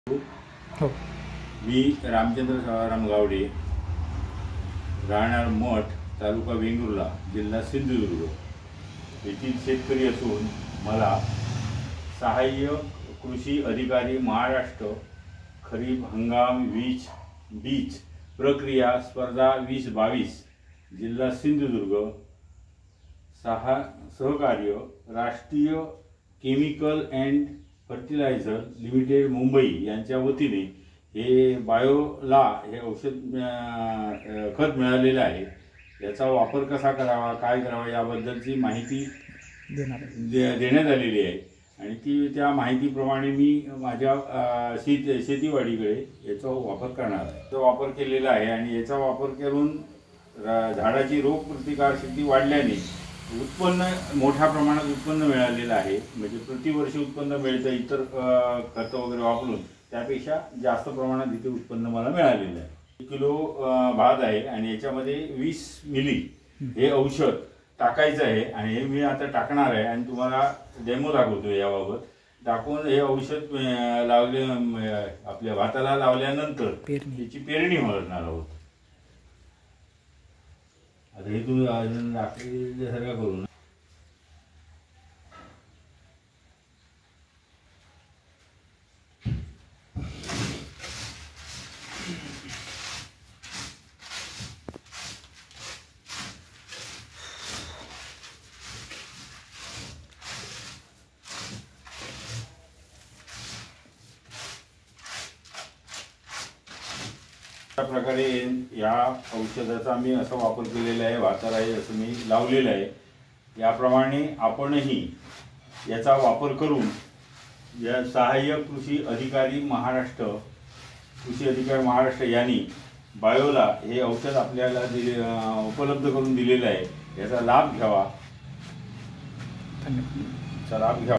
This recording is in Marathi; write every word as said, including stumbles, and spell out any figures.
हो. मी रामचंद्र सवाराम गावडे, राहणार मठ, तालुका वेंगुर्ला, जिल्हा सिंधुदुर्ग येथील शेतकरी असून मला सहाय्यक कृषी अधिकारी महाराष्ट्र खरीप हंगाम वीज बीज प्रक्रिया स्पर्धा वीस बावीस जिल्हा सिंधुदुर्ग सहा सहकार्य Rashtriya chemical and fertiliser limited Mumbai यांच्या वतीने हे बायोला हे औषध खत मिळालेलं आहे। याचा वापर कसा करावा, काय करावा याबद्दलची माहिती दे देण्यात आलेली आहे आणि ती त्या माहितीप्रमाणे मी माझ्या शेत शेतीवाडीकडे याचा वापर करणार आहे। याचा वापर केलेला आहे आणि याचा वापर करून झाडाची रोग प्रतिकारशक्ती वाढल्याने उत्पन्न मोठ्या प्रमाणात उत्पन्न मिळालेलं आहे। म्हणजे प्रतिवर्षी उत्पन्न मिळतं इतर खत वगैरे वापरून त्यापेक्षा जास्त प्रमाणात इथे उत्पन्न मला मिळालेलं आहे। एक किलो भात आहे आणि याच्यामध्ये वीस मिली हे औषध टाकायचं आहे आणि हे मी आता टाकणार आहे आणि तुम्हाला डेमो दाखवतो याबाबत। टाकून हे औषध लावले आपल्या भाताला लावल्यानंतर त्याची पेरणी करणार आहोत। आता हे तुम्ही दाखवल्यासारखं करू ना। अशा प्रकारे या औषधाचा मी असा वापर केलेला आहे, भाताला आहे असं मी लावलेलं आहे। याप्रमाणे आपणही याचा वापर करून या सहाय्यक कृषी अधिकारी महाराष्ट्र कृषी अधिकारी महाराष्ट्र यांनी बायोला हे औषध आपल्याला दिले उपलब्ध करून दिलेलं आहे। याचा लाभ घ्यावा, धन्यवाद। लाभ घ्यावा।